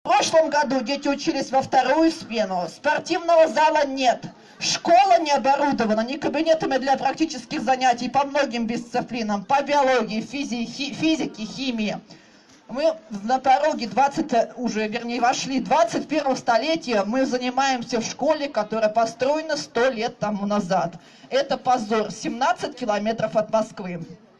В прошлом году дети учились во вторую смену, спортивного зала нет, школа не оборудована ни кабинетами для практических занятий по многим дисциплинам, по биологии, физике, химии. Мы на пороге вошли 21 столетия, мы занимаемся в школе, которая построена 100 лет тому назад. Это позор, 17 километров от Москвы.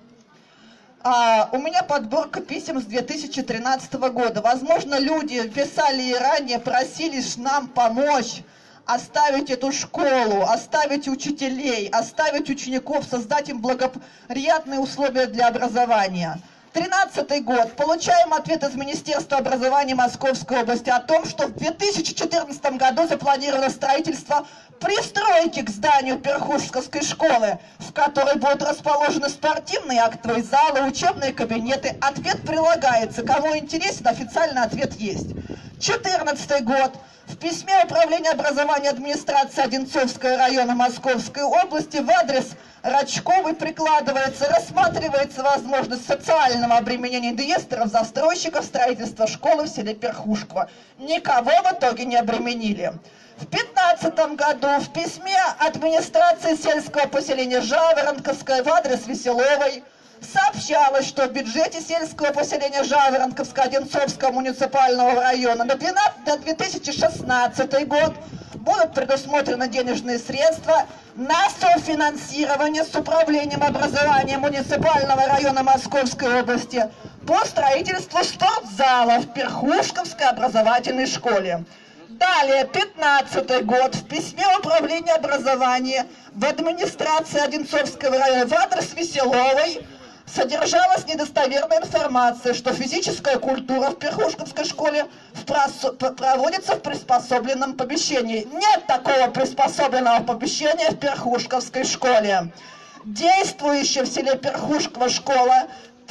У меня подборка писем с 2013 года. Возможно, люди писали и ранее, просили нам помочь оставить эту школу, оставить учителей, оставить учеников, создать им благоприятные условия для образования. 2013 год. Получаем ответ из Министерства образования Московской области о том, что в 2014 году запланировано строительство пристройки к зданию Перхушковской школы, в которой будут расположены спортивные актовые залы, учебные кабинеты. Ответ прилагается. Кому интересен, официальный ответ есть. 2014 год. В письме Управления образования администрации Одинцовского района Московской области в адрес Рачковой рассматривается возможность социального обременения инвесторов, застройщиков строительства школы в селе Перхушково. Никого в итоге не обременили. В 2015 году в письме администрации сельского поселения Жаворонковское в адрес Веселовой сообщалось, что в бюджете сельского поселения Жаворонковского Одинцовского муниципального района на 2016 год будут предусмотрены денежные средства на софинансирование с Управлением образования муниципального района Московской области по строительству спортзала в Перхушковской образовательной школе. Далее, 2015 год, в письме Управления образования в администрации Одинцовского района в адрес Веселовой содержалась недостоверная информация, что физическая культура в Перхушковской школе проводится в приспособленном помещении. Нет такого приспособленного помещения в Перхушковской школе. Действующая в селе Перхушково школа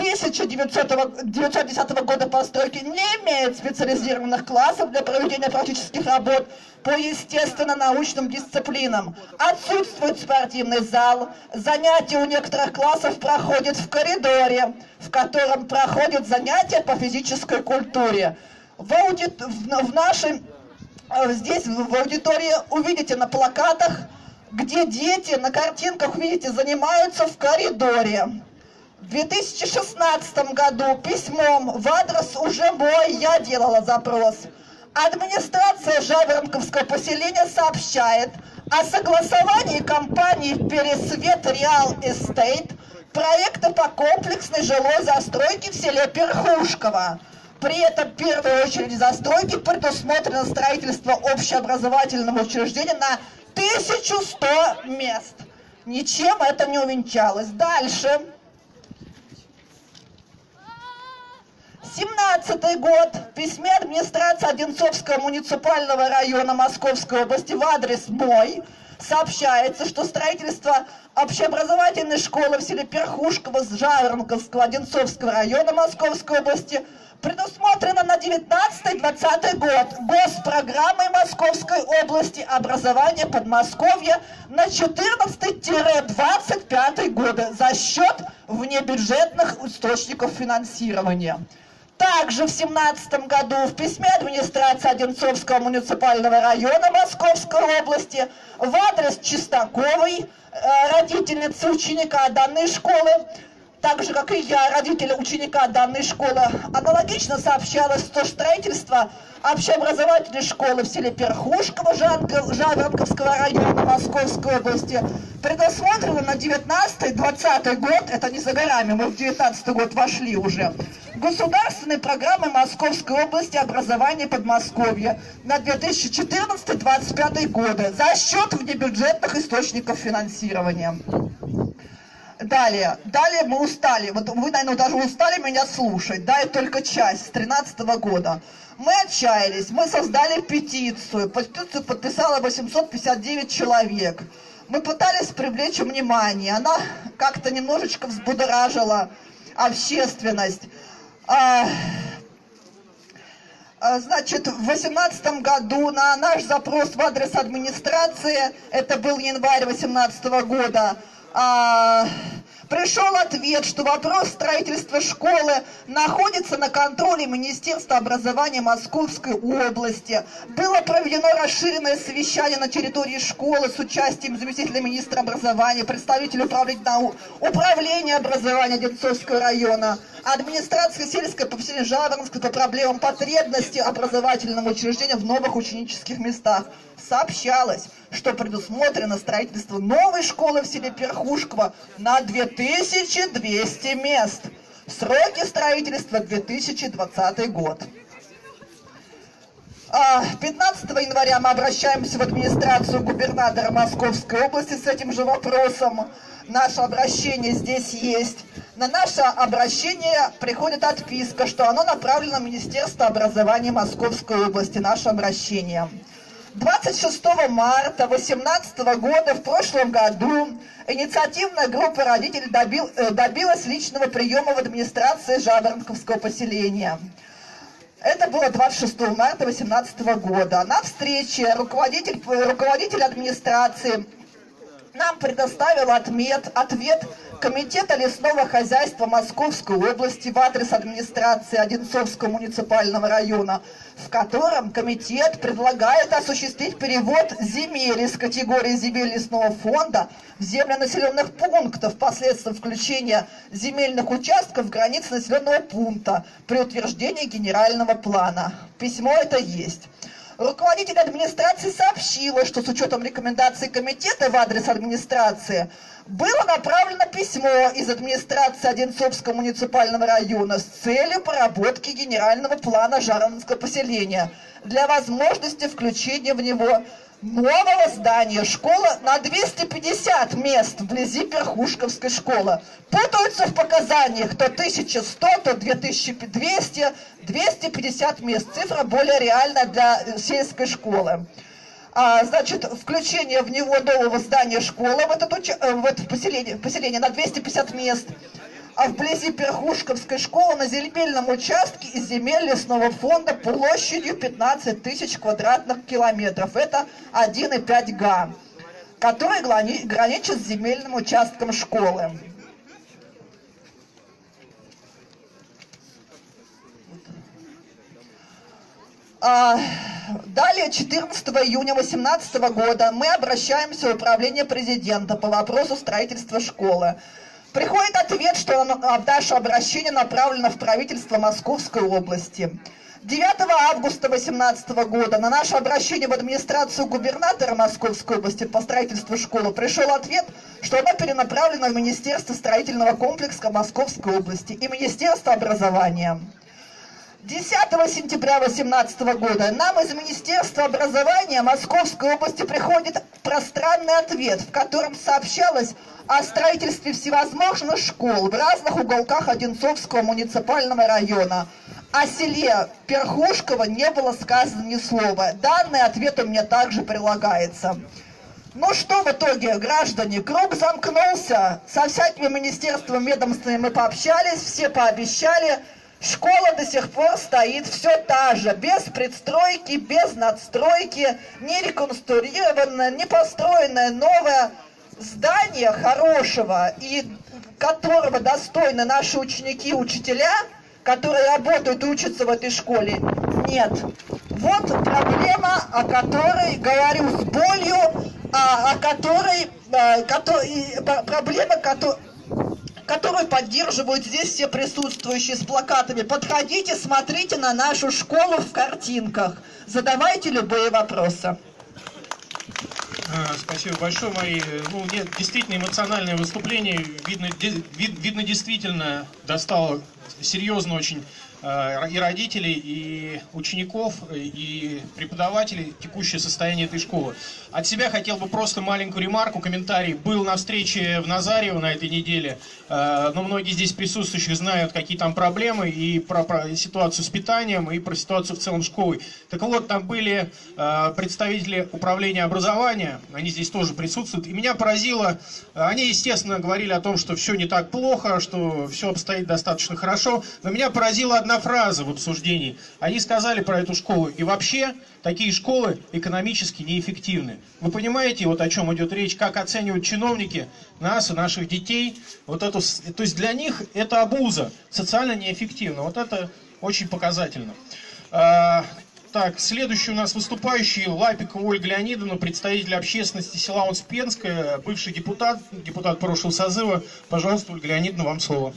1910 года постройки не имеет специализированных классов для проведения практических работ по естественно-научным дисциплинам. Отсутствует спортивный зал. Занятия у некоторых классов проходят в коридоре, в котором проходят занятия по физической культуре. Здесь в аудитории увидите на плакатах, где дети на картинках, видите, занимаются в коридоре. В 2016 году письмом в адрес уже мой, я делала запрос. Администрация Жаворонковского поселения сообщает о согласовании компании «Пересвет Реал Эстейт» проекта по комплексной жилой застройке в селе Перхушково. При этом в первой очереди застройки предусмотрено строительство общеобразовательного учреждения на 1100 мест. Ничем это не увенчалось. Дальше. 2017 год. В письме администрации Одинцовского муниципального района Московской области в адрес мой сообщается, что строительство общеобразовательной школы в селе Перхушково с Жаворонковского Одинцовского района Московской области предусмотрено на 19-20 год госпрограммой Московской области образования Подмосковья на 14-25 годы за счет внебюджетных источников финансирования. Также в 2017 году в письме администрации Одинцовского муниципального района Московской области в адрес Чистаковой, родительницы ученика данной школы, так же, как и я, родители ученика данной школы, аналогично сообщалось, что строительство общеобразовательной школы в селе Перхушково Жаворонковского района Московской области предусмотрено на 19-20 год, это не за горами, мы в 19 год вошли уже, государственной программы Московской области образования Подмосковья на 2014-2025 годы за счет внебюджетных источников финансирования. Далее мы устали, вот вы, наверное, даже устали меня слушать, да, это только часть с 2013 года. Мы отчаялись, мы создали петицию подписало 859 человек. Мы пытались привлечь внимание, она как-то немножечко взбудоражила общественность. Значит, в 2018 году на наш запрос в адрес администрации, это был январь 2018 года, Пришел ответ, что вопрос строительства школы находится на контроле Министерства образования Московской области. Было проведено расширенное совещание на территории школы с участием заместителя министра образования, представителей управления образования Одинцовского района, администрации сельской по поселению Жаворонска по проблемам потребности образовательного учреждения в новых ученических местах. Сообщалось, что предусмотрено строительство новой школы в селе Перхушково на 2200 мест. Сроки строительства 2020 год. 15 января мы обращаемся в администрацию губернатора Московской области с этим же вопросом. Наше обращение здесь есть. На наше обращение приходит отписка, что оно направлено в Министерство образования Московской области. Наше обращение. 26 марта 2018 года, в прошлом году, инициативная группа родителей добилась личного приема в администрации Жаворонковского поселения. Это было 26 марта 2018 года. На встрече руководитель администрации нам предоставил ответ Комитета лесного хозяйства Московской области в адрес администрации Одинцовского муниципального района, в котором комитет предлагает осуществить перевод земель из категории земель лесного фонда в земли населенных пунктов посредством включения земельных участков в границы населенного пункта при утверждении генерального плана. Письмо это есть. Руководитель администрации сообщила, что с учетом рекомендаций комитета в адрес администрации было направлено письмо из администрации Одинцовского муниципального района с целью проработки генерального плана Жаворонского поселения для возможности включения в него нового здания школы на 250 мест вблизи Перхушковской школы. Путаются в показаниях то 1100, то 2200, 250 мест. Цифра более реальная для сельской школы. Значит, включение в него нового здания школы в это поселение на 250 мест. А вблизи Перхушковской школы на земельном участке из земель лесного фонда площадью 15 тысяч квадратных километров. Это 1,5 га, который граничит с земельным участком школы. Далее, 14 июня 2018 года мы обращаемся в управление президента по вопросу строительства школы. Приходит ответ, что наше обращение направлено в правительство Московской области. 9 августа 2018 года на наше обращение в администрацию губернатора Московской области по строительству школы пришел ответ, что оно перенаправлено в Министерство строительного комплекса Московской области и Министерство образования. 10 сентября 2018 года нам из Министерства образования Московской области приходит пространный ответ, в котором сообщалось о строительстве всевозможных школ в разных уголках Одинцовского муниципального района. О селе Перхушково не было сказано ни слова. Данный ответ у меня также прилагается. Ну что в итоге, граждане, круг замкнулся. Со всякими министерствами, ведомствами мы пообщались, все пообещали. Школа до сих пор стоит все та же, без предстройки, без надстройки, не реконструированная, не построенное новое здание хорошего, и которого достойны наши ученики и учителя, которые работают и учатся в этой школе, нет. Вот проблема, о которой говорю с болью, проблема, которую поддерживают здесь все присутствующие с плакатами. Подходите, смотрите на нашу школу в картинках. Задавайте любые вопросы. Спасибо большое, Мария. Ну, нет, действительно эмоциональное выступление. Видно, действительно достало серьезно очень и родителей, и учеников, и преподавателей текущее состояние этой школы. От себя хотел бы просто маленькую ремарку, комментарий. Был на встрече в Назарево на этой неделе, но многие здесь присутствующие знают, какие там проблемы, и про ситуацию с питанием, и про ситуацию в целом школы. Так вот, там были представители управления образования, они здесь тоже присутствуют, и меня поразило, они, естественно, говорили о том, что все не так плохо, что все обстоит достаточно хорошо, но меня поразила одна одна фраза в обсуждении. Они сказали про эту школу. И вообще, такие школы экономически неэффективны. Вы понимаете, вот о чем идет речь, как оценивают чиновники нас и наших детей. Вот эту, то есть для них это обуза, социально неэффективно. Вот это очень показательно. Так, следующий у нас выступающий Лапикова Ольга Леонидовна, представитель общественности села Успенское, бывший депутат прошлого созыва. Пожалуйста, Ольга Леонидовна, вам слово.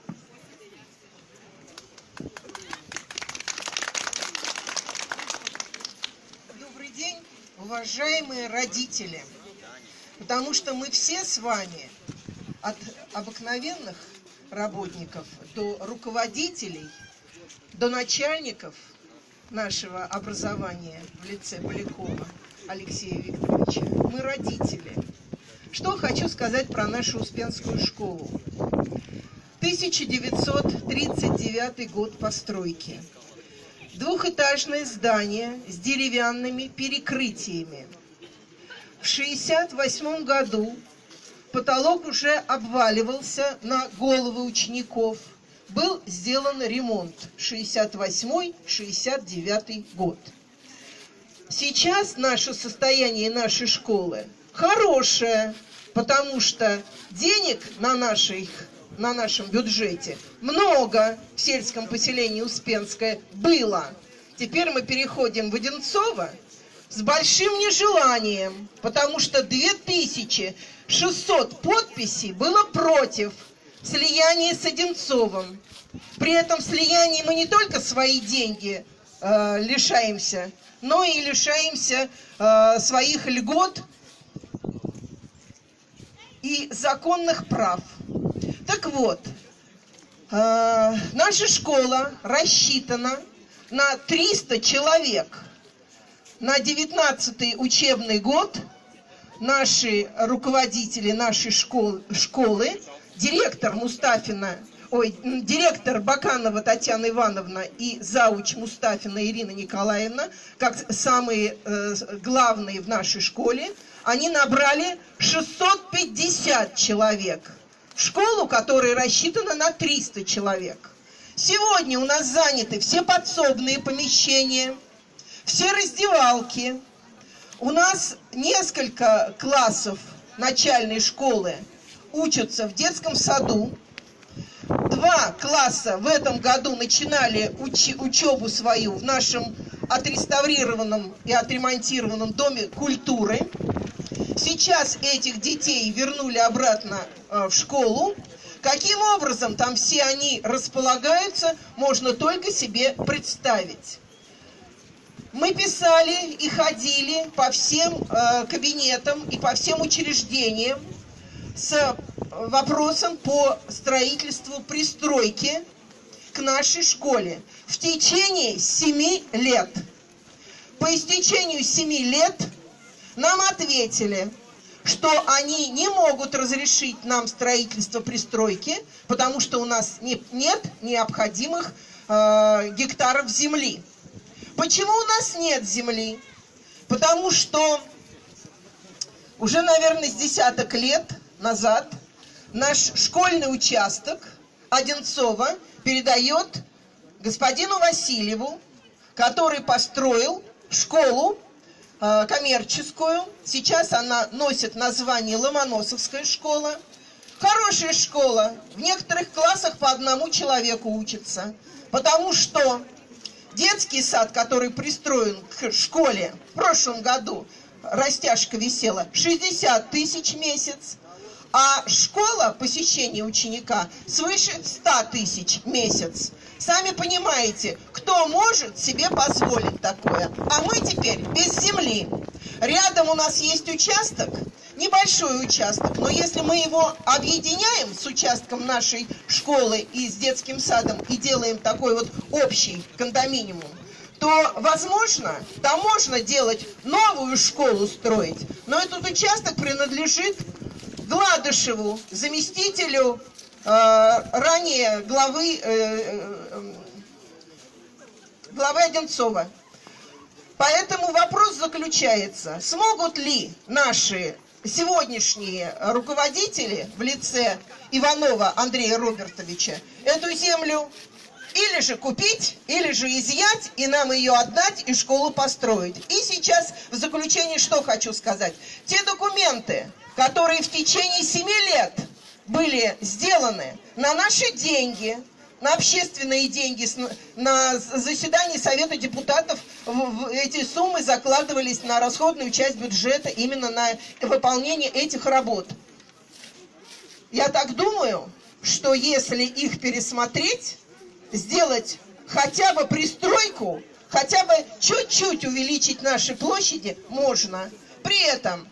Добрый день, уважаемые родители, потому что мы все с вами, от обыкновенных работников до руководителей, до начальников нашего образования в лице Полякова Алексея Викторовича, мы родители. Что хочу сказать про нашу Успенскую школу. 1939 год постройки. Двухэтажное здание с деревянными перекрытиями. В 1968 году потолок уже обваливался на головы учеников. Был сделан ремонт 68-69 год. Сейчас наше состояние нашей школы хорошее, потому что денег на нашем бюджете много в сельском поселении Успенское было. Теперь мы переходим в Одинцово с большим нежеланием, потому что 2600 подписей было против слияния с Одинцовым. При этом слиянии мы не только свои деньги лишаемся, но и лишаемся своих льгот и законных прав. Так вот, наша школа рассчитана на 300 человек. На 19-й учебный год наши руководители нашей школы, директор Баканова Татьяна Ивановна и зауч Мустафина Ирина Николаевна, как самые главные в нашей школе, они набрали 650 человек. В школу, которая рассчитана на 300 человек. Сегодня у нас заняты все подсобные помещения, все раздевалки. У нас несколько классов начальной школы учатся в детском саду. 2 класса в этом году начинали учебу свою в нашем отреставрированном и отремонтированном доме культуры. Сейчас этих детей вернули обратно в школу. Каким образом там все они располагаются, можно только себе представить. Мы писали и ходили по всем кабинетам и по всем учреждениям с вопросом по строительству пристройки к нашей школе в течение 7 лет. По истечению 7 лет нам ответили, что они не могут разрешить нам строительство пристройки, потому что у нас нет необходимых гектаров земли. Почему у нас нет земли? Потому что уже, наверное, с десяток лет назад наш школьный участок Одинцово передает господину Васильеву, который построил школу коммерческую. Сейчас она носит название Ломоносовская школа. Хорошая школа. В некоторых классах по 1 человеку учится. Потому что детский сад, который пристроен к школе в прошлом году, растяжка висела 60 тысяч в месяц. А школа посещения ученика свыше 100 тысяч в месяц. Сами понимаете, кто может себе позволить такое? А мы теперь без земли. Рядом у нас есть участок, небольшой участок, но если мы его объединяем с участком нашей школы и с детским садом и делаем такой вот общий кондоминиум, то, возможно, там можно делать новую школу строить, но этот участок принадлежит Гладышеву, заместителю ранее главы Одинцова. Поэтому вопрос заключается, смогут ли наши сегодняшние руководители в лице Иванова Андрея Робертовича эту землю Или же купить, или же изъять, и нам ее отдать, и школу построить. И сейчас в заключение что хочу сказать. Те документы, которые в течение 7 лет были сделаны на наши деньги, на общественные деньги, на заседании Совета депутатов, эти суммы закладывались на расходную часть бюджета именно на выполнение этих работ. Я так думаю, что если их пересмотреть, сделать хотя бы пристройку, хотя бы чуть-чуть увеличить наши площади, можно. При этом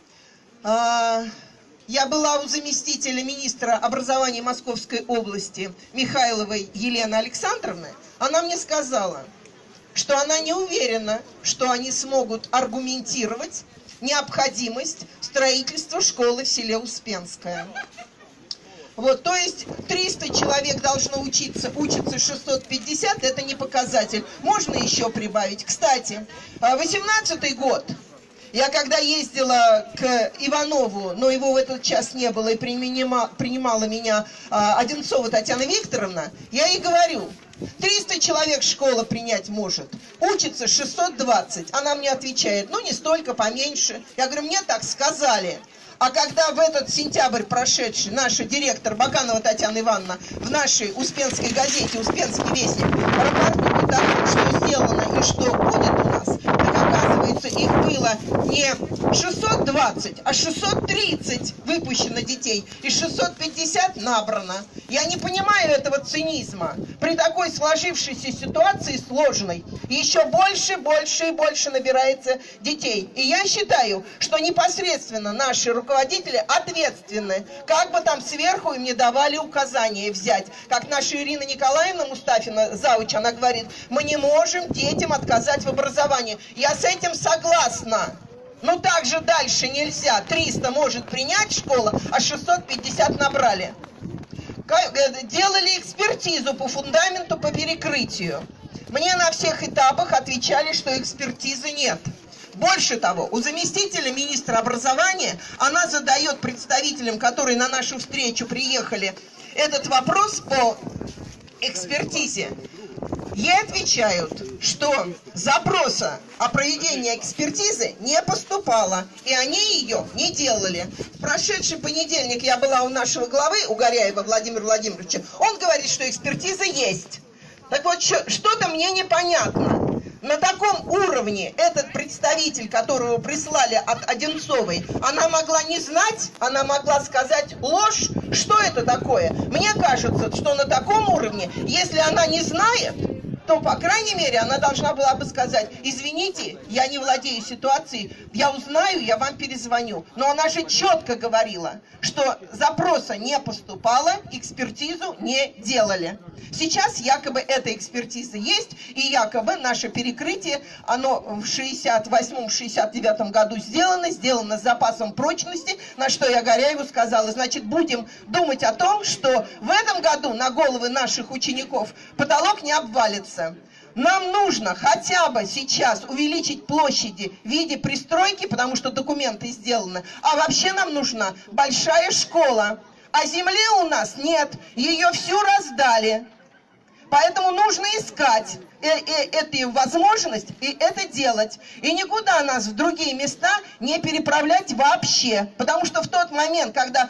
я была у заместителя министра образования Московской области Михайловой Елены Александровны. Она мне сказала, что она не уверена, что они смогут аргументировать необходимость строительства школы в селе Успенское. Вот, то есть 300 человек должно учиться 650, это не показатель. Можно еще прибавить. Кстати, 18-й год, я когда ездила к Иванову, но его в этот час не было, и принимала меня Одинцова Татьяна Викторовна, я ей говорю, 300 человек школа принять может, учится 620. Она мне отвечает, ну не столько, поменьше. Я говорю, мне так сказали. А когда в этот сентябрь прошедший наша директор Баканова Татьяна Ивановна в нашей Успенской газете «Успенский вестник» рапортует о том, что сделано и что будет у нас, так оказывается, их было не 620, а 630 выпущено детей и 650 набрано. Я не понимаю этого цинизма. При такой сложившейся ситуации сложной еще больше и больше набирается детей. И я считаю, что непосредственно наши руководители ответственны. Как бы там сверху им не давали указания взять. Как наша Ирина Николаевна Мустафина, завуч, она говорит, мы не можем детям отказать в образовании. Я с этим согласна. Но так же дальше нельзя. 300 может принять школа, а 650 набрали. Делали экспертизу по фундаменту, по перекрытию. Мне на всех этапах отвечали, что экспертизы нет. Больше того, у заместителя министра образования она задает представителям, которые на нашу встречу приехали, этот вопрос по экспертизе. Ей отвечают, что запроса о проведении экспертизы не поступало, и они ее не делали. В прошедший понедельник я была у нашего главы, у Горяева Владимира Владимировича. Он говорит, что экспертиза есть. Так вот, что-то мне непонятно. На таком уровне этот представитель, которого прислали от Одинцовой, она могла не знать, она могла сказать ложь. Что это такое? Мне кажется, что на таком уровне, если она не знает, то, по крайней мере, она должна была бы сказать, извините, я не владею ситуацией, я узнаю, я вам перезвоню. Но она же четко говорила, что запроса не поступало, экспертизу не делали. Сейчас якобы эта экспертиза есть, и якобы наше перекрытие, оно в 68-69 году сделано с запасом прочности, на что я Горяеву сказала, значит, будем думать о том, что в этом году на головы наших учеников потолок не обвалится. Нам нужно хотя бы сейчас увеличить площади в виде пристройки, потому что документы сделаны, а вообще нам нужна большая школа. А земли у нас нет, ее всю раздали. Поэтому нужно искать эту возможность и это делать. И никуда нас в другие места не переправлять вообще. Потому что в тот момент, когда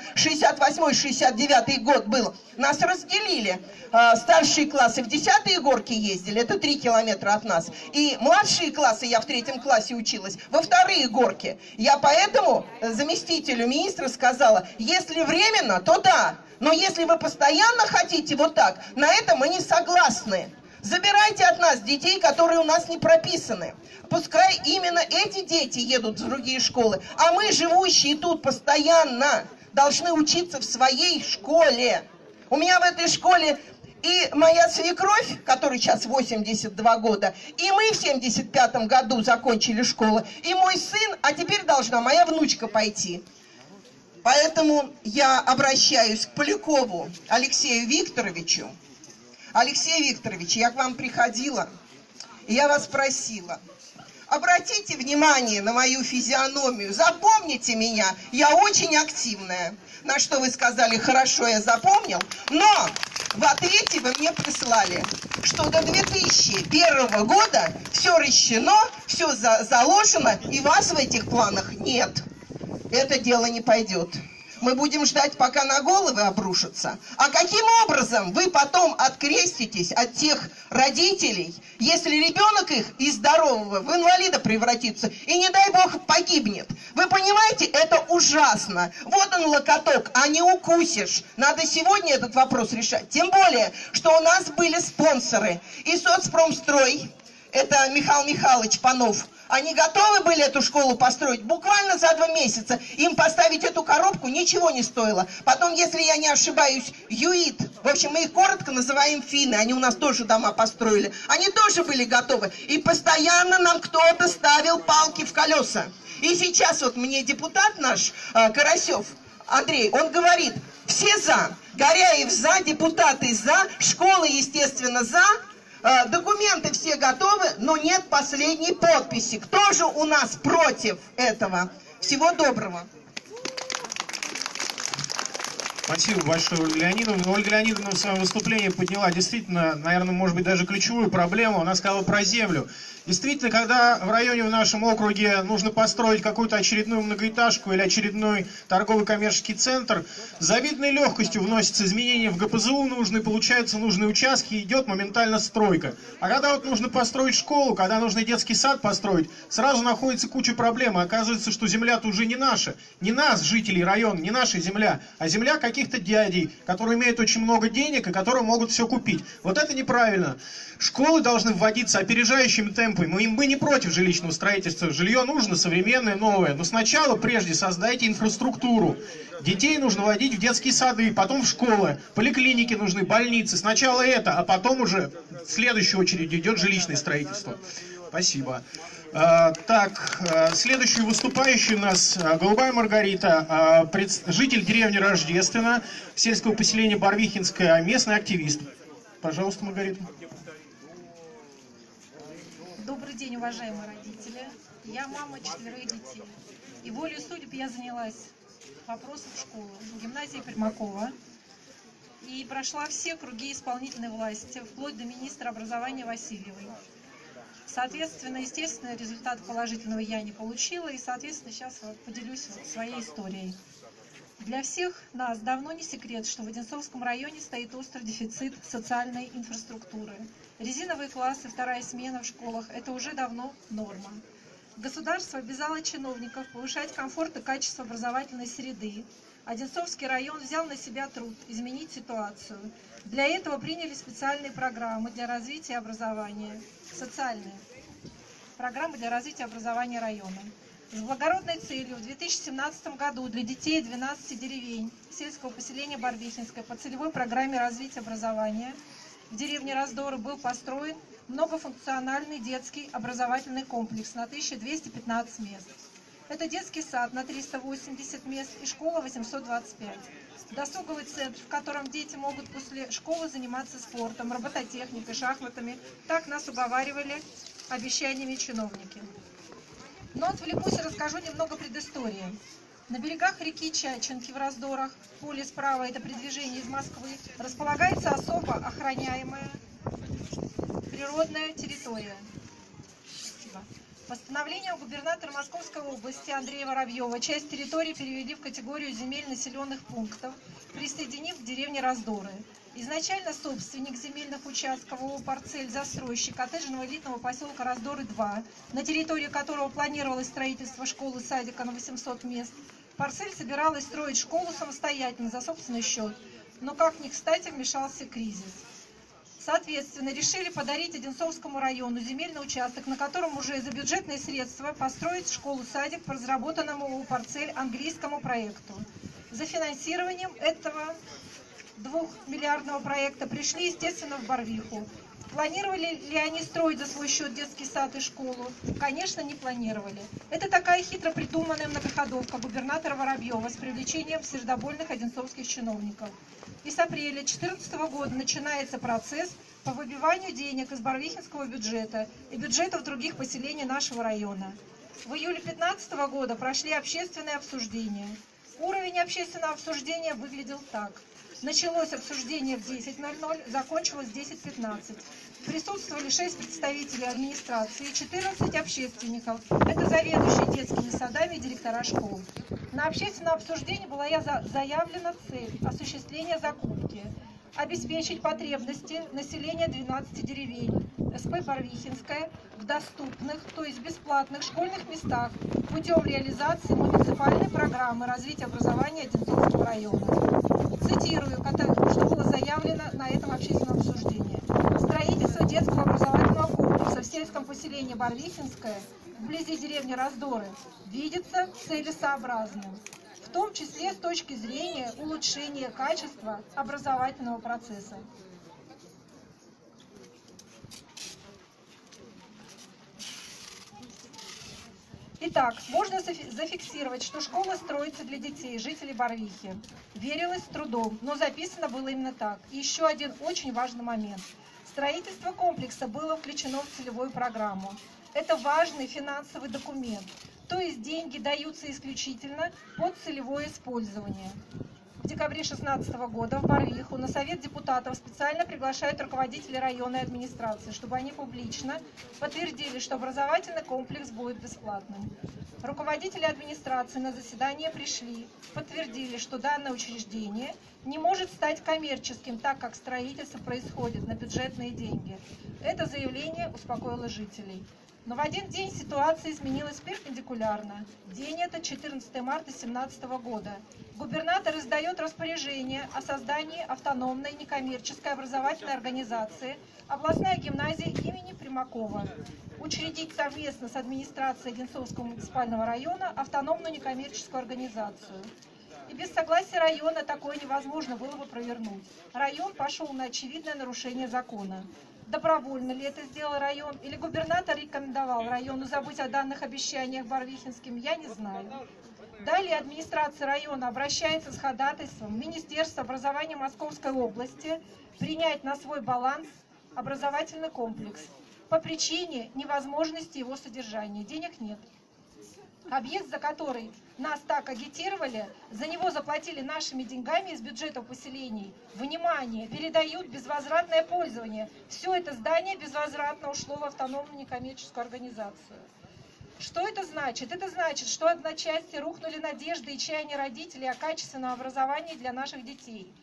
68-69 год был, нас разделили. Старшие классы в 10-е горки ездили, это 3 километра от нас. И младшие классы, я в 3-м классе училась, во 2-е горки. Я поэтому заместителю министра сказала, если временно, то да. Но если вы постоянно хотите вот так, на это мы не согласны. Забирайте от нас детей, которые у нас не прописаны. Пускай именно эти дети едут в другие школы. А мы, живущие тут постоянно, должны учиться в своей школе. У меня в этой школе и моя свекровь, которой сейчас 82 года, и мы в 75-м году закончили школу, и мой сын, а теперь должна моя внучка пойти. Поэтому я обращаюсь к Полякову Алексею Викторовичу. Алексей Викторович, я к вам приходила, и я вас просила, обратите внимание на мою физиономию, запомните меня, я очень активная. На что вы сказали, хорошо, я запомнил, но В ответе вы мне прислали, что до 2001 года все решено, все заложено, и вас в этих планах нет. Это дело не пойдет. Мы будем ждать, пока на головы обрушатся. А каким образом вы потом откреститесь от тех родителей, если ребенок их из здорового в инвалида превратится и, не дай бог, погибнет? Вы понимаете, это ужасно. Вот он локоток, а не укусишь. Надо сегодня этот вопрос решать. Тем более, что у нас были спонсоры. И Соцпромстрой, это Михаил Михайлович Панов, они готовы были эту школу построить буквально за 2 месяца. Им поставить эту коробку ничего не стоило. Потом, если я не ошибаюсь, ЮИТ, в общем, мы их коротко называем финны, они у нас тоже дома построили. Они тоже были готовы. И постоянно нам кто-то ставил палки в колеса. И сейчас вот мне депутат наш, Карасев Андрей, он говорит, все за. Горяев за, депутаты за, школы, естественно, за. Документы все готовы, но нет последней подписи. Кто же у нас против этого? Всего доброго. Спасибо большое, Ольга Леонидовна. Ольга Леонидовна в своем выступлении подняла действительно, наверное, может быть, даже ключевую проблему. Она сказала про землю. Действительно, когда в районе, в нашем округе нужно построить какую-то очередную многоэтажку или очередной торговый коммерческий центр, с завидной легкостью вносятся изменения в ГПЗУ нужные, получаются нужные участки, идет моментально стройка. А когда вот нужно построить школу, когда нужно детский сад построить, сразу находится куча проблем. И оказывается, что земля-то уже не наша, не нас, жителей района, не наша земля, а земля каких-то дядей, которые имеют очень много денег и которые могут все купить. Вот это неправильно. Школы должны вводиться опережающими темпами. Мы не против жилищного строительства. Жилье нужно современное, новое. Но сначала, прежде, создайте инфраструктуру. Детей нужно водить в детские сады, потом в школы. Поликлиники нужны, больницы. Сначала это, а потом уже в следующую очередь идет жилищное строительство. Спасибо. Следующий выступающий у нас Голубая Маргарита, житель деревни Рождественно, сельского поселения Барвихинское, местный активист. Пожалуйста, Маргарита. Добрый день, уважаемые родители. Я мама 4 детей. И волей судеб я занялась вопросом школы в гимназии Примакова. И прошла все круги исполнительной власти, вплоть до министра образования Васильевой. Соответственно, естественно, результат положительного я не получила. И, соответственно, сейчас поделюсь своей историей. Для всех нас давно не секрет, что в Одинцовском районе стоит острый дефицит социальной инфраструктуры. Резиновые классы, 2-я смена в школах – это уже давно норма. Государство обязало чиновников повышать комфорт и качество образовательной среды. Одинцовский район взял на себя труд изменить ситуацию. Для этого приняли специальные программы для развития образования, социальные программы для развития образования района. С благородной целью в 2017 году для детей 12 деревень сельского поселения Барвихинское по целевой программе развития образования в деревне Раздоры был построен многофункциональный детский образовательный комплекс на 1215 мест. Это детский сад на 380 мест и школа 825. Досуговый центр, в котором дети могут после школы заниматься спортом, робототехникой, шахматами. Так нас уговаривали обещаниями чиновники. Но отвлекусь и расскажу немного предыстории. На берегах реки Чаченки в Раздорах, в поле справа это при движении из Москвы, располагается особо охраняемая природная территория. Постановлением губернатора Московской области Андрея Воробьева часть территории перевели в категорию земель населенных пунктов, присоединив к деревне Раздоры. Изначально собственник земельных участков ООО «Парцель», застройщик коттеджного элитного поселка Раздоры-2, на территории которого планировалось строительство школы-садика на 800 мест, «Парцель» собиралась строить школу самостоятельно за собственный счет, но как ни кстати вмешался кризис. Соответственно, решили подарить Одинцовскому району земельный участок, на котором уже за бюджетные средства построить школу-садик по разработанному ООО «Парцель» английскому проекту. За финансированием этого 2-миллиардного проекта пришли, естественно, в Барвиху. Планировали ли они строить за свой счет детский сад и школу? Конечно, не планировали. Это такая хитро придуманная многоходовка губернатора Воробьева с привлечением сердобольных одинцовских чиновников. И с апреля 2014 года начинается процесс по выбиванию денег из барвихинского бюджета и бюджетов других поселений нашего района. В июле 2015 года прошли общественные обсуждения. Уровень общественного обсуждения выглядел так. Началось обсуждение в 10:00, закончилось в 10:15. Присутствовали 6 представителей администрации, 14 общественников. Это заведующие детскими садами и директора школ. На общественном обсуждении была заявлена цель осуществления закупки, обеспечить потребности населения 12 деревень СП Барвихинская в доступных, то есть бесплатных школьных местах путем реализации муниципальной программы развития образования Одинцовского района. Цитирую, что было заявлено на этом общественном обсуждении. Строительство детского образовательного комплекса в сельском поселении Барвихинское вблизи деревни Раздоры видится целесообразным, в том числе с точки зрения улучшения качества образовательного процесса. Итак, можно зафиксировать, что школа строится для детей, жителей Барвихи. Верилось с трудом, но записано было именно так. И еще один очень важный момент. Строительство комплекса было включено в целевую программу. Это важный финансовый документ, то есть деньги даются исключительно под целевое использование. В декабре 2016 года в Барвиху на Совет депутатов специально приглашают руководителей районной администрации, чтобы они публично подтвердили, что образовательный комплекс будет бесплатным. Руководители администрации на заседание пришли, подтвердили, что данное учреждение не может стать коммерческим, так как строительство происходит на бюджетные деньги. Это заявление успокоило жителей. Но в один день ситуация изменилась перпендикулярно. День это 14 марта 2017 года. Губернатор издает распоряжение о создании автономной некоммерческой образовательной организации «Областная гимназия имени Примакова». Учредить совместно с администрацией Одинцовского муниципального района автономную некоммерческую организацию. И без согласия района такое невозможно было бы провернуть. Район пошел на очевидное нарушение закона. Добровольно ли это сделал район, или губернатор рекомендовал району забыть о данных обещаниях Барвихинским, я не знаю. Далее администрация района обращается с ходатайством в Министерство образования Московской области принять на свой баланс образовательный комплекс по причине невозможности его содержания. Денег нет. Объект, за который нас так агитировали, за него заплатили нашими деньгами из бюджета поселений. Внимание, передают безвозвратное пользование. Все это здание безвозвратно ушло в автономную некоммерческую организацию. Что это значит? Это значит, что одночасье рухнули надежды и чаяния родителей о качественном образовании для наших детей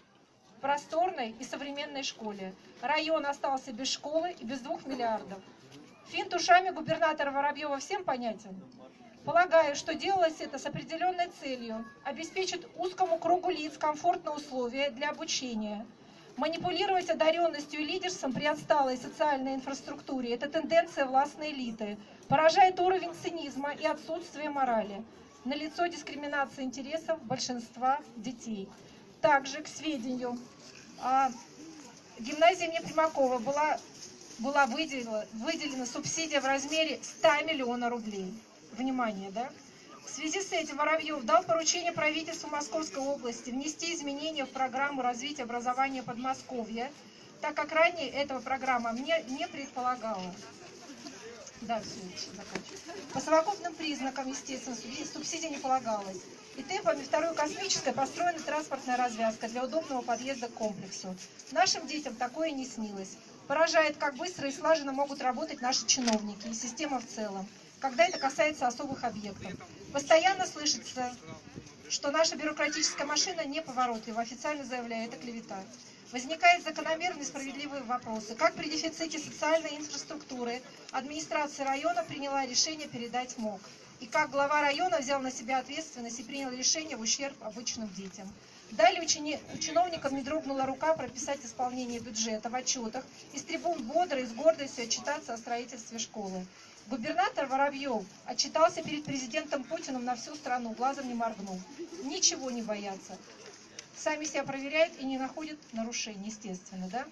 в просторной и современной школе. Район остался без школы и без 2 миллиардов. Финт ушами губернатора Воробьева всем понятен? Полагаю, что делалось это с определенной целью – обеспечить узкому кругу лиц комфортные условия для обучения. Манипулировать одаренностью и лидерством при отсталой социальной инфраструктуре – это тенденция властной элиты, поражает уровень цинизма и отсутствие морали. Налицо дискриминация интересов большинства детей. Также, к сведению, гимназии имени Примакова была выделена субсидия в размере 100 миллионов рублей. Внимание, да? В связи с этим Воробьев дал поручение правительству Московской области внести изменения в программу развития образования Подмосковья, так как ранее эта программа не предполагала. Да, все, заканчиваю. По совокупным признакам, естественно, субсидия не полагалась. И темпами второй космической построена транспортная развязка для удобного подъезда к комплексу. Нашим детям такое не снилось. Поражает, как быстро и слаженно могут работать наши чиновники и система в целом, когда это касается особых объектов. Постоянно слышится, что наша бюрократическая машина неповоротлива, официально заявляю, это клевета. Возникают закономерные справедливые вопросы. Как при дефиците социальной инфраструктуры администрация района приняла решение передать МОК? И как глава района взял на себя ответственность и принял решение в ущерб обычным детям? Далее у чиновников не дрогнула рука прописать исполнение бюджета в отчетах и с трибун бодро и с гордостью отчитаться о строительстве школы. Губернатор Воробьев отчитался перед президентом Путиным на всю страну, глазом не моргнул. Ничего не боятся. Сами себя проверяют и не находят нарушений, естественно, да?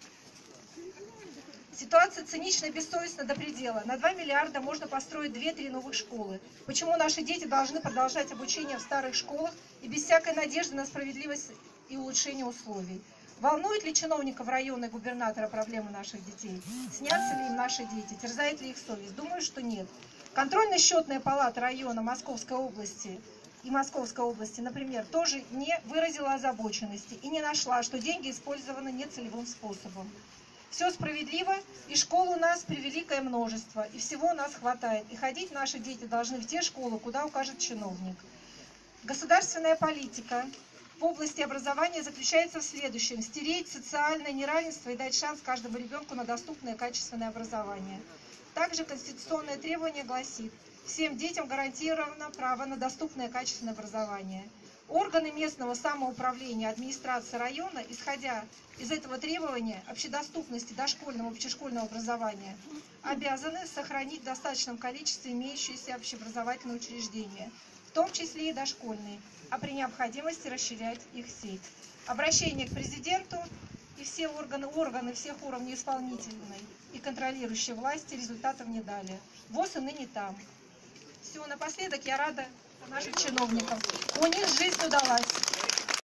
Ситуация цинична и бессовестна до предела. На 2 миллиарда можно построить 2-3 новых школы. Почему наши дети должны продолжать обучение в старых школах и без всякой надежды на справедливость и улучшение условий? Волнует ли чиновников района и губернатора проблемы наших детей? Снятся ли им наши дети? Терзает ли их совесть? Думаю, что нет. Контрольно-счетная палата района Московской области и Московской области, например, тоже не выразила озабоченности и не нашла, что деньги использованы нецелевым способом. Все справедливо, и школ у нас превеликое множество, и всего у нас хватает. И ходить наши дети должны в те школы, куда укажет чиновник. Государственная политика в области образования заключается в следующем: стереть социальное неравенство и дать шанс каждому ребенку на доступное и качественное образование. Также конституционное требование гласит: всем детям гарантировано право на доступное и качественное образование. Органы местного самоуправления, администрации района, исходя из этого требования общедоступности дошкольного и общешкольного образования, обязаны сохранить в достаточном количестве имеющиеся общеобразовательные учреждения, в том числе и дошкольные, а при необходимости расширять их сеть. Обращение к президенту и все органы всех уровней исполнительной и контролирующей власти результатов не дали. ВОС и ныне там. Все, напоследок я рада нашим чиновникам. У них жизнь удалась.